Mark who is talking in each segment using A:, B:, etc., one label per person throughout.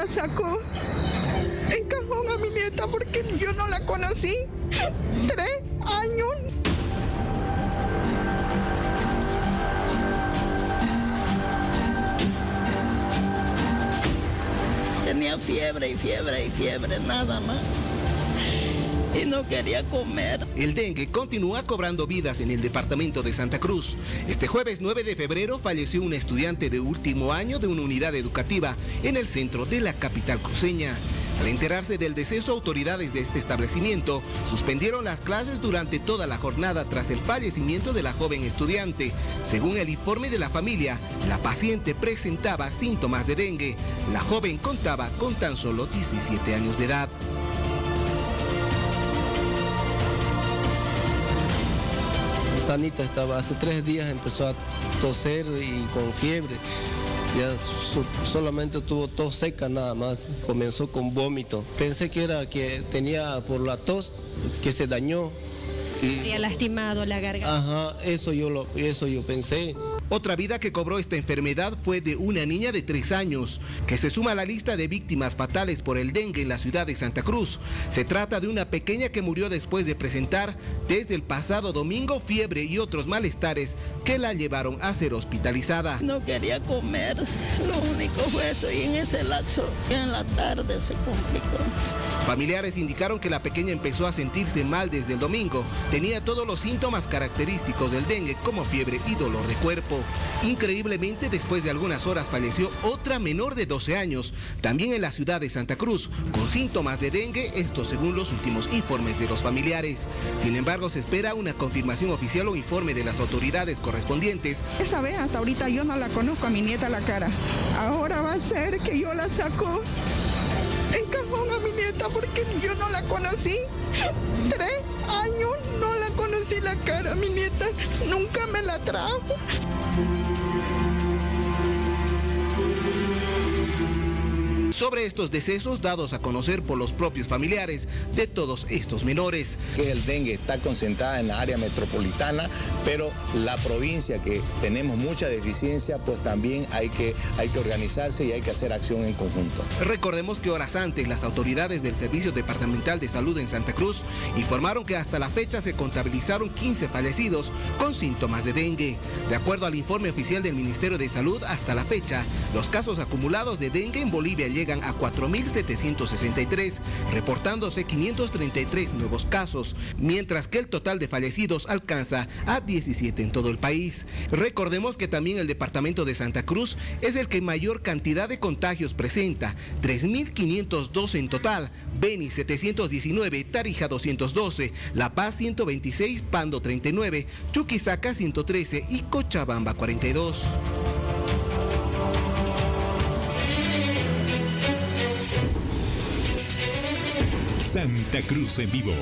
A: la sacó en cajón a mi nieta porque yo no la conocí. 3 años.
B: Tenía fiebre y fiebre y fiebre, nada más. Y no quería comer.
C: El dengue continúa cobrando vidas en el departamento de Santa Cruz. Este jueves 9 de febrero falleció un estudiante de último año de una unidad educativa en el centro de la capital cruceña. Al enterarse del deceso, autoridades de este establecimiento suspendieron las clases durante toda la jornada tras el fallecimiento de la joven estudiante. Según el informe de la familia, la paciente presentaba síntomas de dengue. La joven contaba con tan solo 17 años de edad.
D: Sanita estaba, hace 3 días empezó a toser y con fiebre. Ya solamente tuvo tos seca nada más, comenzó con vómito. Pensé que era que tenía por la tos que se dañó.
E: Había lastimado la garganta.
D: Ajá, eso yo pensé.
C: Otra vida que cobró esta enfermedad fue de una niña de 3 años, que se suma a la lista de víctimas fatales por el dengue en la ciudad de Santa Cruz. Se trata de una pequeña que murió después de presentar desde el pasado domingo fiebre y otros malestares que la llevaron a ser hospitalizada.
B: No quería comer, lo único fue eso, y en ese lapso, en la tarde se complicó.
C: Familiares indicaron que la pequeña empezó a sentirse mal desde el domingo. Tenía todos los síntomas característicos del dengue, como fiebre y dolor de cuerpo. Increíblemente, después de algunas horas falleció otra menor de 12 años, también en la ciudad de Santa Cruz, con síntomas de dengue, esto según los últimos informes de los familiares. Sin embargo, se espera una confirmación oficial o informe de las autoridades correspondientes.
A: Esa vez hasta ahorita yo no la conozco a mi nieta la cara. Ahora va a ser que yo la saco en cajón a mi nieta porque yo no la conocí. 3 años no la conocí la cara, mi nieta nunca me la trajo.
C: Sobre estos decesos dados a conocer por los propios familiares de todos estos menores.
F: Que el dengue está concentrada en la área metropolitana, pero la provincia que tenemos mucha deficiencia, pues también hay que organizarse y hay que hacer acción en conjunto.
C: Recordemos que horas antes las autoridades del Servicio Departamental de Salud en Santa Cruz informaron que hasta la fecha se contabilizaron 15 fallecidos con síntomas de dengue. De acuerdo al informe oficial del Ministerio de Salud, hasta la fecha, los casos acumulados de dengue en Bolivia llegan a 4.763, reportándose 533 nuevos casos, mientras que el total de fallecidos alcanza a 17 en todo el país. Recordemos que también el departamento de Santa Cruz es el que mayor cantidad de contagios presenta, 3.512 en total, Beni 719, Tarija 212, La Paz 126, Pando 39, Chuquisaca 113 y Cochabamba 42.
G: Santa Cruz en vivo.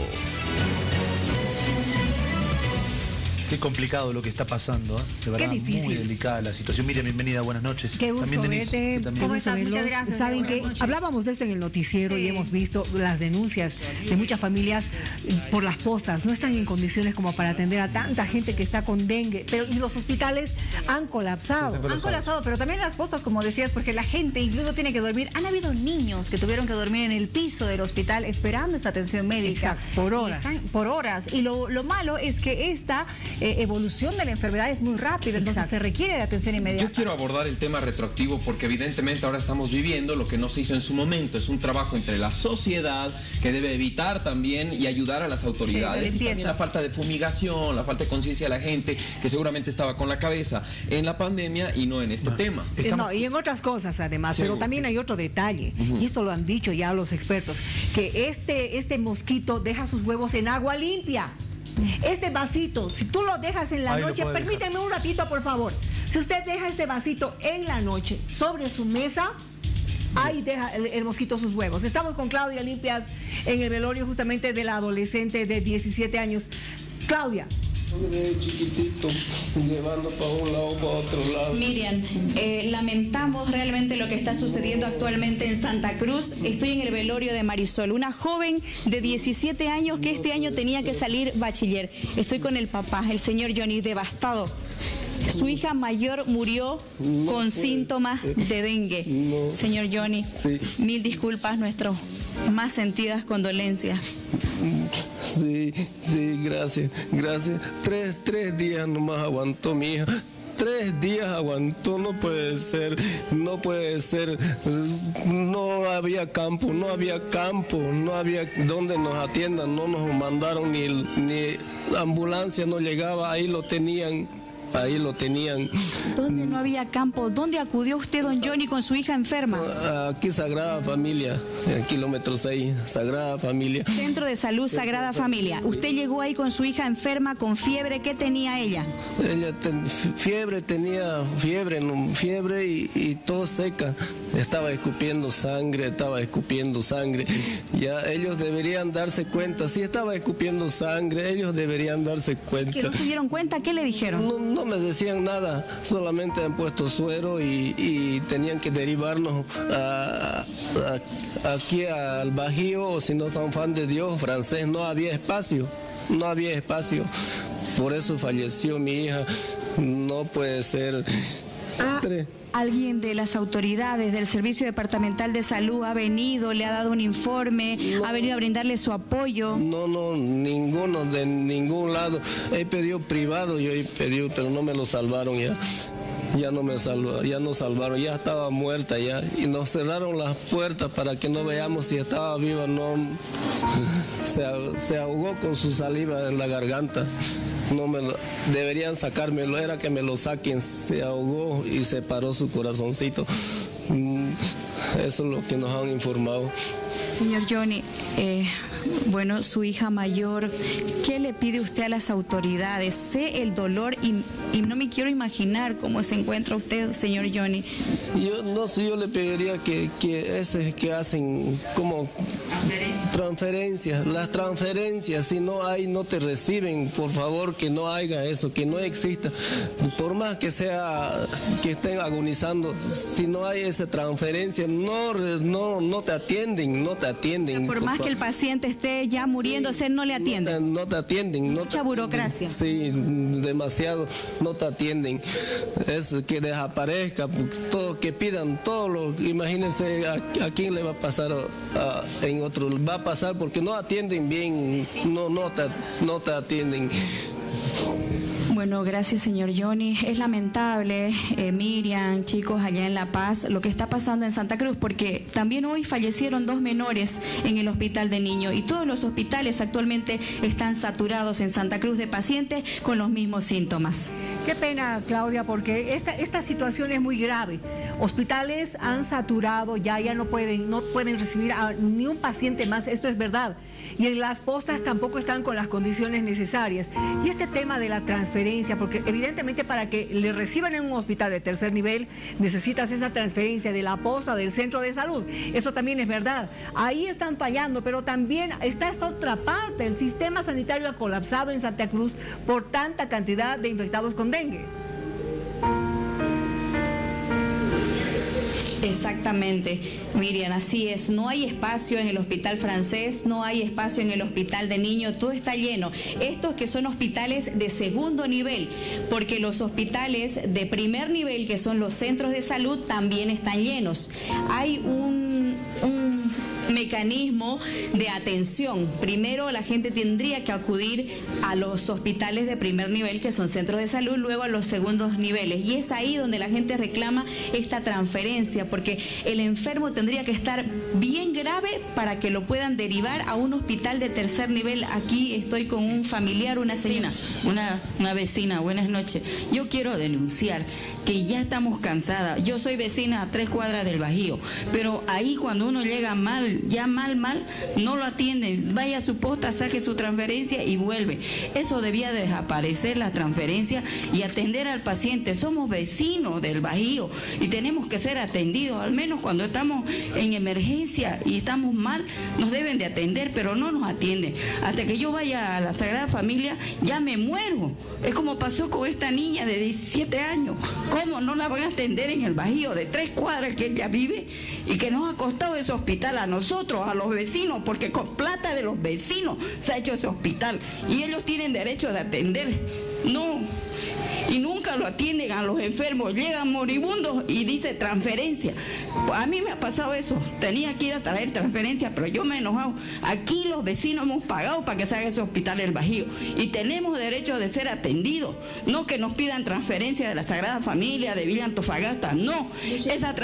H: Qué complicado lo que está pasando, ¿eh? De verdad,
I: qué difícil.
H: Muy delicada la situación. Miriam, bienvenida, buenas noches.
I: Qué gusto verte.
E: ¿Cómo estás? Muchas gracias.
I: Saben que hablábamos de esto en el noticiero y hemos visto las denuncias de muchas familias por las postas. No están en condiciones como para atender a tanta gente que está con dengue. Pero y los hospitales han colapsado.
E: Han colapsado, pero también las postas, como decías, porque la gente incluso tiene que dormir. Han habido niños que tuvieron que dormir en el piso del hospital esperando esa atención médica.
I: Exacto, por horas.
E: Por horas. Y lo malo es que esta evolución de la enfermedad es muy rápida, entonces se requiere de atención inmediata.
J: Yo quiero abordar el tema retroactivo porque evidentemente ahora estamos viviendo lo que no se hizo en su momento. Es un trabajo entre la sociedad que debe evitar también y ayudar a las autoridades. Sí, y también la falta de fumigación, la falta de conciencia de la gente que seguramente estaba con la cabeza en la pandemia y no en este tema.
I: No, y en otras cosas además, pero también hay otro detalle, y esto lo han dicho ya los expertos, que este mosquito deja sus huevos en agua limpia. Este vasito, si tú lo dejas en la noche, permíteme un ratito por favor, si usted deja este vasito en la noche sobre su mesa, ahí deja el mosquito sus huevos. Estamos con Claudia Limpias en el velorio justamente de la adolescente de 17 años. Claudia.
D: Chiquitito, llevando para un lado, para otro lado.
K: Miriam, lamentamos realmente lo que está sucediendo actualmente en Santa Cruz. Estoy en el velorio de Marisol, una joven de 17 años que este año tenía que salir bachiller. Estoy con el papá, el señor Johnny, devastado. Su hija mayor murió con síntomas de dengue. Señor Johnny, mil disculpas, nuestras más sentidas condolencias.
D: Sí, gracias. Tres días nomás aguantó mi hija. 3 días aguantó, no puede ser. No había campo, no había donde nos atiendan, no nos mandaron ni ambulancia, no llegaba, ahí lo tenían.
K: ¿Dónde no había campo? ¿Dónde acudió usted, don Johnny, con su hija enferma?
D: Aquí Sagrada Familia, kilómetro 6, Sagrada Familia.
K: Centro de Salud Sagrada Familia. ¿Usted llegó ahí con su hija enferma, con fiebre? ¿Qué tenía ella?
D: Ella tenía fiebre y tos seca. Estaba escupiendo sangre. Ya ellos deberían darse cuenta. Sí, estaba escupiendo sangre, ellos deberían darse cuenta.
K: ¿Que no se dieron cuenta? ¿Qué le dijeron?
D: No me decían nada, solamente han puesto suero y tenían que derivarnos aquí al Bajío, o si no San Juan de Dios, Francés. No había espacio. Por eso falleció mi hija. No puede ser.
K: ¿Alguien de las autoridades del Servicio Departamental de Salud ha venido, le ha dado un informe, ha venido a brindarle su apoyo?
D: No, ninguno, de ningún lado. He pedido privado, pero no me lo salvaron ya. Ya no me salvaron, ya estaba muerta ya. Y nos cerraron las puertas para que no veamos si estaba viva. No, se ahogó con su saliva en la garganta. Deberían sacármelo, era que me lo saquen. Se ahogó y se paró su corazoncito. Eso es lo que nos han informado.
K: Señor Johnny, bueno, su hija mayor, ¿qué le pide usted a las autoridades? Sé el dolor y no me quiero imaginar cómo se encuentra usted, señor Johnny.
D: Yo le pediría que hacen como transferencias, las transferencias, si no hay, no te reciben, por favor, que no haya eso, que no exista. Por más que estén agonizando, si no hay esa transferencia, no te atienden. O sea,
K: por más que el paciente esté ya muriéndose, no le atienden.
D: No te atienden.
K: Mucha burocracia.
D: Sí, demasiado, no te atienden. Es que desaparezca, que pidan todo imagínense a quién le va a pasar en otro. Va a pasar porque no atienden bien, no te atienden.
K: Bueno, gracias, señor Johnny. Es lamentable, Miriam, chicos, allá en La Paz, lo que está pasando en Santa Cruz, porque también hoy fallecieron 2 menores en el hospital de niños y todos los hospitales actualmente están saturados en Santa Cruz de pacientes con los mismos síntomas.
I: Qué pena, Claudia, porque esta situación es muy grave. Hospitales han saturado, ya no pueden recibir a ni un paciente más, esto es verdad. Y en las postas tampoco están con las condiciones necesarias. Y este tema de la transferencia, porque evidentemente para que le reciban en un hospital de tercer nivel, necesitas esa transferencia de la posta, del centro de salud. Eso también es verdad. Ahí están fallando, pero también está esta otra parte. El sistema sanitario ha colapsado en Santa Cruz por tanta cantidad de infectados con dengue.
K: Exactamente, Miriam, así es. No hay espacio en el hospital francés, no hay espacio en el hospital de niños, todo está lleno. Estos que son hospitales de segundo nivel, porque los hospitales de primer nivel, que son los centros de salud, también están llenos. Hay un mecanismo de atención. Primero la gente tendría que acudir a los hospitales de primer nivel, que son centros de salud, luego a los segundos niveles. Y es ahí donde la gente reclama esta transferencia, porque el enfermo tendría que estar bien grave para que lo puedan derivar a un hospital de tercer nivel. Aquí estoy con un familiar, una señora, una vecina. Buenas noches. Yo quiero denunciar que ya estamos cansadas. Yo soy vecina a 3 cuadras del Bajío, pero ahí cuando uno llega mal, ya mal, no lo atienden. Vaya a su posta, saque su transferencia y vuelve. Eso debía desaparecer, la transferencia, y atender al paciente. Somos vecinos del Bajío y tenemos que ser atendidos, al menos cuando estamos en emergencia y estamos mal, nos deben de atender, pero no nos atienden. Hasta que yo vaya a la Sagrada Familia, ya me muero. Es como pasó con esta niña de 17 años. ¿Cómo no la van a atender en el Bajío de 3 cuadras que ella vive y que nos ha costado ese hospital a nosotros, a los vecinos, porque con plata de los vecinos se ha hecho ese hospital y ellos tienen derecho de atender? No,
B: y nunca lo atienden a los enfermos, llegan moribundos y dice transferencia. A mí me ha pasado eso, tenía que ir a traer transferencia, pero yo me he enojado. Aquí los vecinos hemos pagado para que se haga ese hospital El Bajío y tenemos derecho de ser atendidos, no que nos pidan transferencia de la Sagrada Familia, de Villa Antofagasta, no. Esa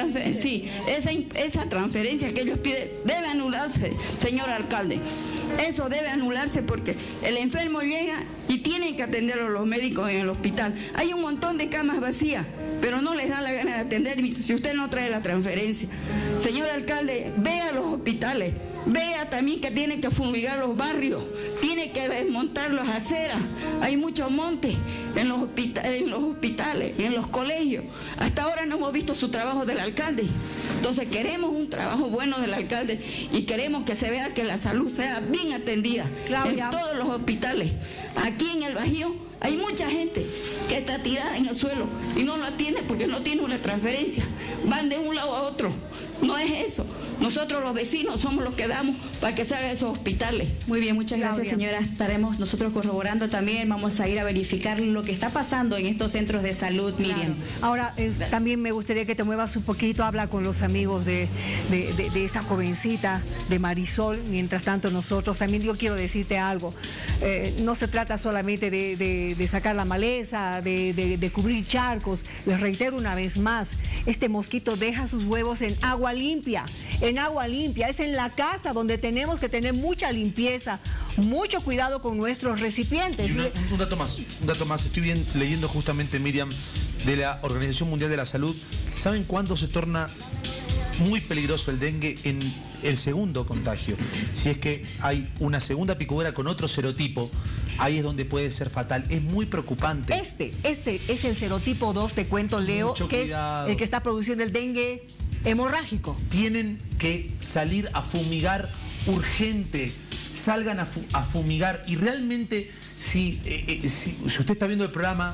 B: transferencia que ellos piden debe anularse, señor alcalde. Eso debe anularse porque el enfermo llega y tienen que atenderlo los médicos en el hospital. Hay un montón de camas vacías, pero no les da la gana de atender si usted no trae la transferencia. Señor alcalde, vea los hospitales, vea también que tiene que fumigar los barrios, tiene que desmontar las aceras. Hay muchos montes en los hospitales, en los colegios. Hasta ahora no hemos visto su trabajo del alcalde. Entonces queremos un trabajo bueno del alcalde y queremos que se vea que la salud sea bien atendida en todos los hospitales. Aquí en El Bajío hay mucha gente que está tirada en el suelo y no lo atiende porque no tiene una transferencia. Van de un lado a otro. No es eso. Nosotros los vecinos somos los que damos para que se hagan esos hospitales.
K: Muy bien, muchas gracias, señora. Estaremos nosotros corroborando también. Vamos a ir a verificar lo que está pasando en estos centros de salud, Miriam.
I: Ahora, también me gustaría que te muevas un poquito, habla con los amigos de esta jovencita, de Marisol. Mientras tanto, nosotros también, yo quiero decirte algo. No se trata solamente de sacar la maleza, de cubrir charcos. Les reitero una vez más, este mosquito deja sus huevos en agua limpia. En agua limpia, es en la casa donde tenemos que tener mucha limpieza, mucho cuidado con nuestros recipientes.
H: Un dato más, estoy leyendo justamente, Miriam, de la Organización Mundial de la Salud. ¿Saben cuándo se torna muy peligroso el dengue? En el segundo contagio. Si es que hay una segunda picadura con otro serotipo, ahí es donde puede ser fatal. Es muy preocupante.
I: Este es el serotipo 2, te cuento, Leo,
H: mucho
I: que
H: cuidado.
I: es el que está produciendo el dengue hemorrágico.
H: Tienen que salir a fumigar urgente. Salgan a fumigar. Y realmente, si usted está viendo el programa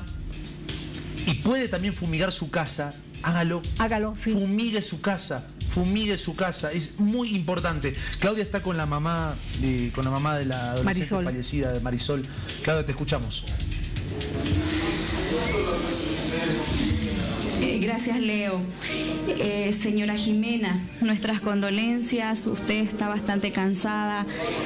H: y puede también fumigar su casa, hágalo. Hágalo, sí. Fumigue su casa. Es muy importante. Claudia está con la mamá de la adolescente fallecida, de Marisol. Claudia, te escuchamos.
K: Gracias, Leo. Señora Jimena, nuestras condolencias. Usted está bastante cansada.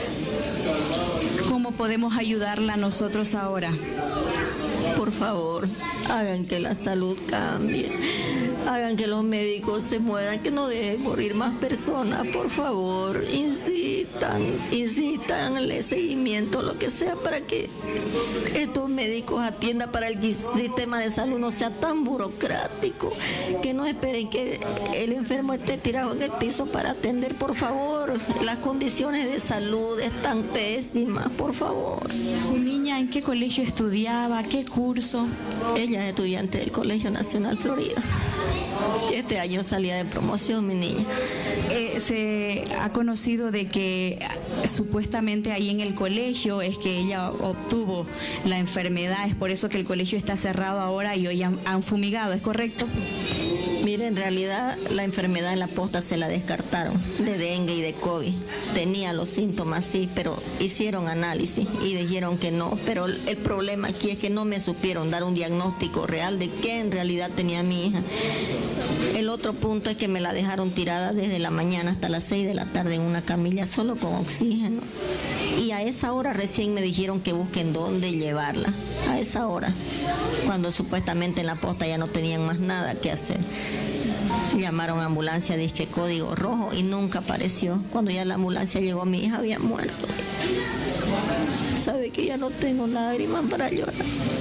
K: ¿Cómo podemos ayudarla nosotros ahora?
L: Por favor, hagan que la salud cambie. Hagan que los médicos se muevan, que no dejen morir más personas, por favor. Insistan, el seguimiento, lo que sea, para que estos médicos atiendan, para el sistema de salud no sea tan burocrático, que no esperen que el enfermo esté tirado en el piso para atender, por favor. Las condiciones de salud están pésimas, por favor.
K: ¿Su niña en qué colegio estudiaba? ¿Qué curso?
L: Ella es estudiante del Colegio Nacional Florida. Este año salía de promoción, mi niña.
K: Se ha conocido de que supuestamente ahí en el colegio es que ella obtuvo la enfermedad. Es por eso que el colegio está cerrado ahora y hoy han fumigado, ¿es correcto?
L: Mire, en realidad la enfermedad en la posta se la descartaron, de dengue y de COVID. Tenía los síntomas, sí, pero hicieron análisis y dijeron que no. Pero el problema aquí es que no me supieron dar un diagnóstico real de qué en realidad tenía mi hija. El otro punto es que me la dejaron tirada desde la mañana hasta las 6 de la tarde en una camilla solo con oxígeno. Y a esa hora recién me dijeron que busquen dónde llevarla. A esa hora, cuando supuestamente en la posta ya no tenían más nada que hacer. Llamaron a ambulancia, disque código rojo, y nunca apareció. Cuando ya la ambulancia llegó, mi hija había muerto. Sabe que ya no tengo lágrimas para llorar.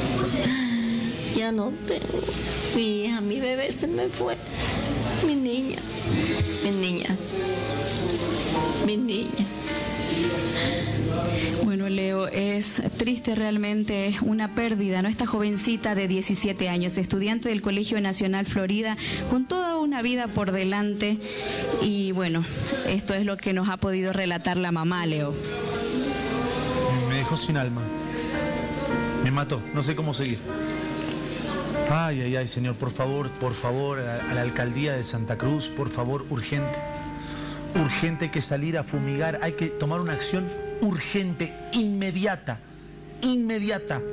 L: Ya no tengo. Mi hija, mi bebé se me fue. Mi niña.
K: Bueno, Leo, es triste realmente, una pérdida, ¿no? Esta jovencita de 17 años, estudiante del Colegio Nacional Florida, con toda una vida por delante. Y bueno, esto es lo que nos ha podido relatar la mamá, Leo.
H: Me dejó sin alma. Me mató, no sé cómo seguir. Ay, señor, por favor, a la alcaldía de Santa Cruz, por favor, urgente, hay que salir a fumigar, hay que tomar una acción urgente, inmediata,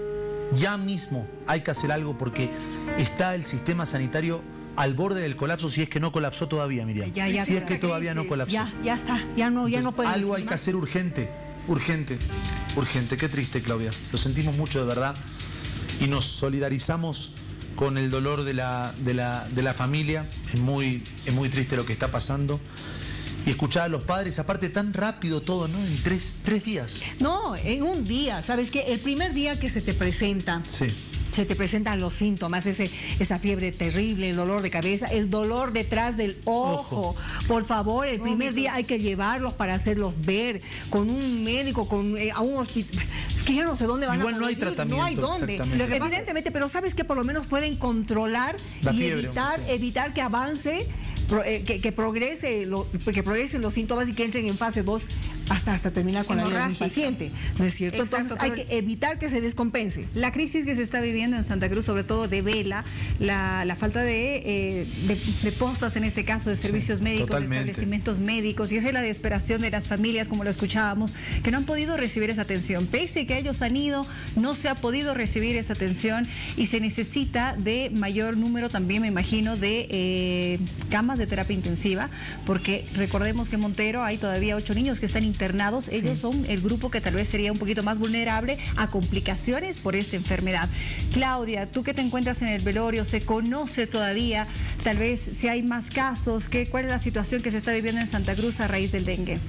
H: Ya mismo hay que hacer algo porque está el sistema sanitario al borde del colapso, si es que no colapsó todavía, Miriam. Si es que todavía no colapsó.
I: Ya está, ya no puede.
H: Algo hay que hacer urgente. Qué triste, Claudia. Lo sentimos mucho, de verdad. Y nos solidarizamos con el dolor de la familia. Es muy triste lo que está pasando. Y escuchar a los padres, aparte tan rápido todo, ¿no? En tres días.
I: No, en un día. ¿Sabes qué? El primer día que se te presenta.
H: Sí.
I: Se te presentan los síntomas, esa fiebre terrible, el dolor de cabeza, el dolor detrás del ojo. Por favor, el primer día hay que llevarlos para hacerlos ver con un médico, a un hospital. Es que ya no sé dónde van.
H: Igual no hay tratamiento.
I: No hay dónde. Evidentemente, pero ¿sabes qué? Por lo menos pueden controlar la fiebre, evitar que avance, que progresen los síntomas y que entren en fase 2 hasta terminar con la vida del paciente. ¿No es cierto? Exacto, entonces hay que evitar que se descompense.
E: La crisis que se está viviendo en Santa Cruz, sobre todo devela la falta de postas, en este caso, de servicios médicos, totalmente, de establecimientos médicos, y esa es la desesperación de las familias, como lo escuchábamos, que no han podido recibir esa atención. Pese a que ellos han ido, no se ha podido recibir esa atención y se necesita de mayor número también, me imagino, de camas de terapia intensiva, porque recordemos que en Montero hay todavía 8 niños que están internados. Ellos son el grupo que tal vez sería un poquito más vulnerable a complicaciones por esta enfermedad. Claudia, tú que te encuentras en el velorio, ¿se conoce todavía tal vez si hay más casos? ¿Cuál es la situación que se está viviendo en Santa Cruz a raíz del dengue?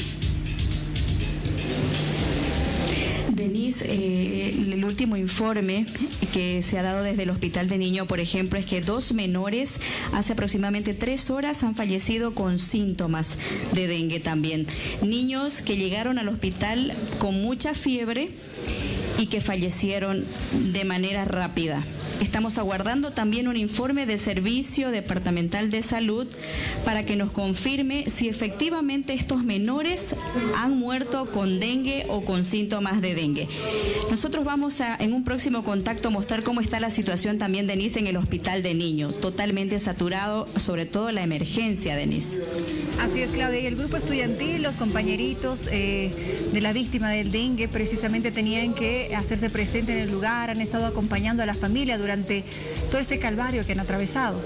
K: Denise, el último informe que se ha dado desde el Hospital de Niño, por ejemplo, es que 2 menores hace aproximadamente 3 horas han fallecido con síntomas de dengue también. Niños que llegaron al hospital con mucha fiebre y que fallecieron de manera rápida. Estamos aguardando también un informe del Servicio Departamental de Salud para que nos confirme si efectivamente estos menores han muerto con dengue o con síntomas de dengue. Nosotros vamos a, en un próximo contacto, mostrar cómo está la situación también, Denise, en el Hospital de Niño. Totalmente saturado, sobre todo la emergencia, Denise.
E: Así es, Claudia. Y el grupo estudiantil, los compañeritos de la víctima del dengue, precisamente tenían que hacerse presentes en el lugar, han estado acompañando a la familia durante todo este calvario que han atravesado.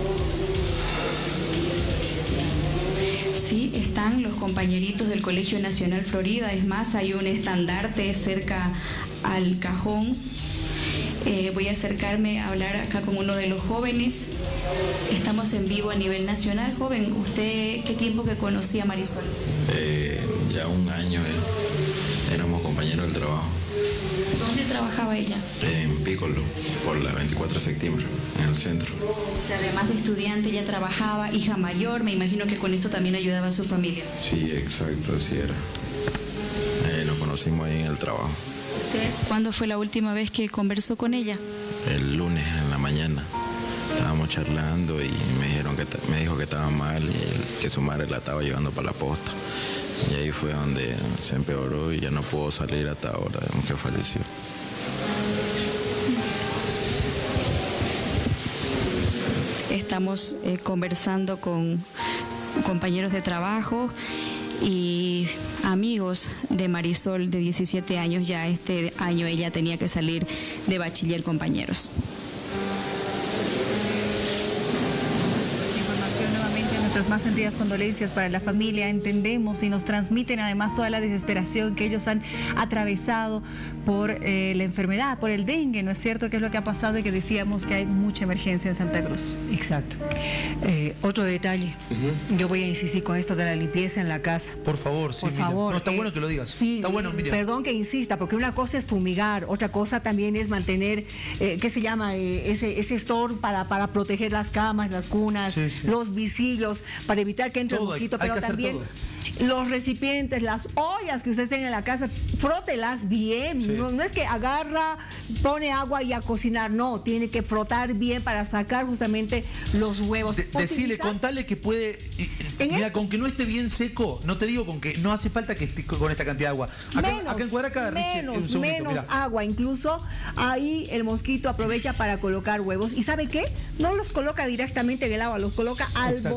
K: Sí, están los compañeritos del Colegio Nacional Florida. Es más, hay un estandarte cerca al cajón. Voy a acercarme a hablar acá con uno de los jóvenes. Estamos en vivo a nivel nacional. Joven, ¿usted qué tiempo que conocía a Marisol?
M: Ya 1 año, éramos compañeros del trabajo.
K: ¿Dónde trabajaba ella?
M: En Piccolo, por la 24 de septiembre, en el centro.
K: O sea, además de estudiante, ella trabajaba, hija mayor, me imagino que con esto también ayudaba a su familia.
M: Sí, exacto, así era. Nos conocimos ahí en el trabajo.
K: ¿Usted cuándo fue la última vez que conversó con ella?
M: El lunes en la mañana. Estábamos charlando y me dijo que estaba mal y que su madre la estaba llevando para la posta. Y ahí fue donde se empeoró y ya no pudo salir hasta ahora, que falleció.
K: Estamos conversando con compañeros de trabajo y amigos de Marisol, de 17 años. Ya este año ella tenía que salir de bachiller, compañeros.
E: Nuestras más sentidas condolencias para la familia. Entendemos y nos transmiten además toda la desesperación que ellos han atravesado por la enfermedad, por el dengue, ¿no es cierto? Que es lo que ha pasado y que decíamos que hay mucha emergencia en Santa Cruz.
I: Exacto. Otro detalle, yo voy a insistir con esto de la limpieza en la casa.
H: Por favor, sí, Miriam. No, está bueno que lo digas.
I: Sí,
H: está bueno, Miriam.
I: Perdón que insista, porque una cosa es fumigar, otra cosa también es mantener, ¿qué se llama? Ese store para proteger las camas, las cunas, los visillos, para evitar que entre el mosquito, pero también los recipientes, las ollas que ustedes tienen en la casa, frótelas bien. No es que agarra, pone agua y a cocinar, no, tiene que frotar bien para sacar justamente los huevos.
H: Decirle, contale que puede, mira, con que no esté bien seco, no te digo con que no hace falta que esté con esta cantidad de agua. Acá en Cuadra,
I: menos agua, incluso ahí el mosquito aprovecha para colocar huevos. ¿Y sabe qué? No los coloca directamente en el agua, los coloca al borde,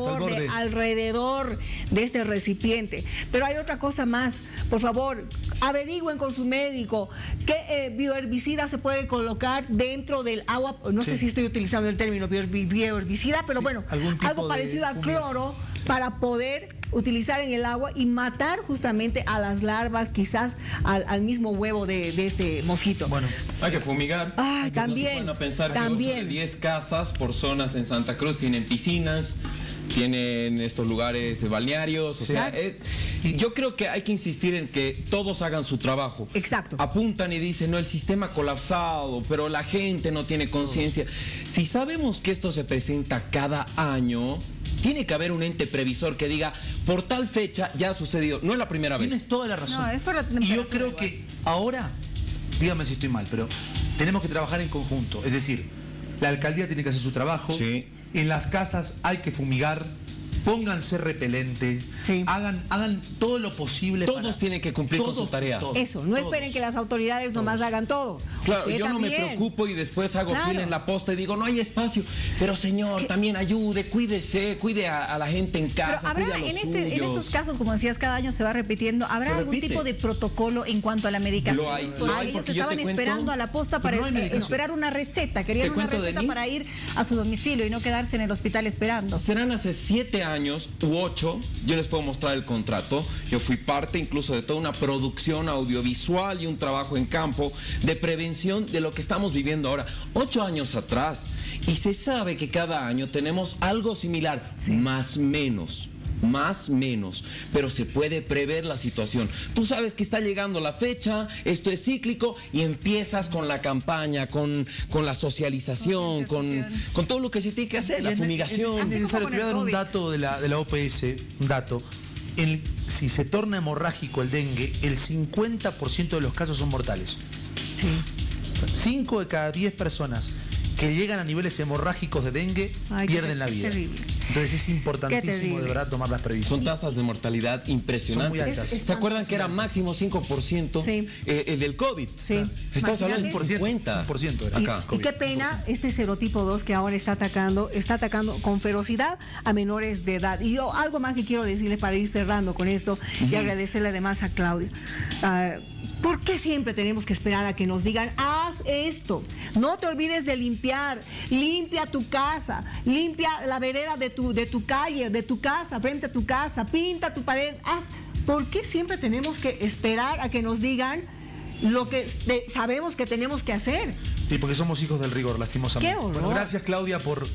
I: alrededor de este recipiente. Pero hay otra cosa más, por favor, averigüen con su médico qué bioherbicida se puede colocar dentro del agua. No sé si estoy utilizando el término bioherbicida, pero bueno, algo parecido al cloro para poder utilizar en el agua y matar justamente a las larvas, quizás al mismo huevo de ese mosquito.
J: Bueno, hay que fumigar.
I: También.
J: No se pensar que 8 de 10 casas por zonas en Santa Cruz tienen piscinas, tienen estos lugares de balnearios, o sea, yo creo que hay que insistir en que todos hagan su trabajo.
I: Exacto.
J: Apuntan y dicen, no, el sistema ha colapsado, pero la gente no tiene conciencia. Si sabemos que esto se presenta cada año, tiene que haber un ente previsor que diga, por tal fecha ya ha sucedido. No es la primera vez.
H: Tienes toda la razón.
E: No, es por la
H: y yo creo que ahora, dígame si estoy mal, pero tenemos que trabajar en conjunto. Es decir, la alcaldía tiene que hacer su trabajo.
J: Sí.
H: En las casas hay que fumigar. Pónganse repelente, hagan todo lo posible.
J: Todos tienen que cumplir con su tarea.
I: Eso, no esperen que las autoridades nomás hagan todo.
J: Claro, yo no me preocupo y después hago fila en la posta y digo, no hay espacio. Pero señor, también ayude, cuídese, cuide a la gente en casa, cuide a los suyos.
E: En estos casos, como decías, cada año se va repitiendo. ¿Habrá algún tipo de protocolo en cuanto a la medicación?
J: Lo hay,
E: ellos estaban esperando a la posta para esperar una receta. Querían una receta para ir a su domicilio y no quedarse en el hospital esperando.
J: Serán hace 7 años u 8, yo les puedo mostrar el contrato. Yo fui parte incluso de toda una producción audiovisual y un trabajo en campo de prevención de lo que estamos viviendo ahora. 8 años atrás. Y se sabe que cada año tenemos algo similar, más menos, pero se puede prever la situación. Tú sabes que está llegando la fecha, esto es cíclico y empiezas con la campaña, con la socialización, con todo lo que se tiene que hacer, la fumigación.
H: Es necesario, te voy a dar un dato de la OPS, un dato. Si se torna hemorrágico el dengue, el 50% de los casos son mortales. 5 de cada 10 personas que llegan a niveles hemorrágicos de dengue pierden la vida.
I: Terrible.
H: Entonces es importantísimo de verdad tomar las previsiones.
J: Son tasas de mortalidad impresionantes.
H: Son muy altas.
J: ¿Se acuerdan que era máximo 5% el del COVID? Estamos hablando del 50%
H: era.
J: Acá.
I: Y qué pena este serotipo 2 que ahora está atacando con ferocidad a menores de edad. Y yo algo más que quiero decirles para ir cerrando con esto y agradecerle además a Claudia. ¿Por qué siempre tenemos que esperar a que nos digan, haz esto? No te olvides de limpiar, limpia tu casa, limpia la vereda de tu calle, de tu casa, frente a tu casa, pinta tu pared, haz. ¿Por qué siempre tenemos que esperar a que nos digan lo que sabemos que tenemos que hacer?
H: Sí, porque somos hijos del rigor, lastimosamente.
I: ¡Qué horror!
H: Bueno, gracias Claudia por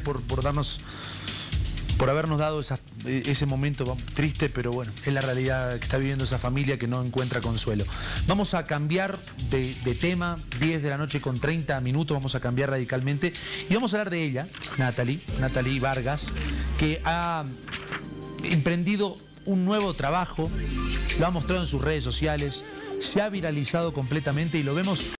H: habernos dado ese momento triste, pero bueno, es la realidad que está viviendo esa familia que no encuentra consuelo. Vamos a cambiar de tema, 10 de la noche con 30 minutos, vamos a cambiar radicalmente y vamos a hablar de ella, Natalie Vargas, que ha emprendido un nuevo trabajo, lo ha mostrado en sus redes sociales, se ha viralizado completamente y lo vemos